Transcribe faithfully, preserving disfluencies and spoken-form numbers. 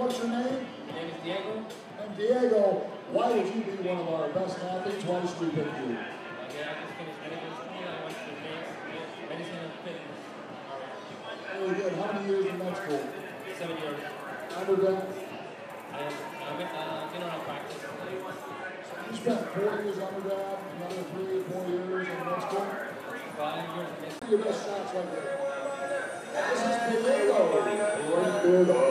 what's your name? My name is Diego. And Diego, why would you be one of our best athletes? Why should we pick you? Okay, I just finished medical school. I went to medicine and fitness. Very good. How many years in med school? Seven years. Undergrad? I am I'm in uh, general practice. You spent four years undergrad, another three, four years in med school? Five years in med school. Your best shots right there. This is Diego. Very good.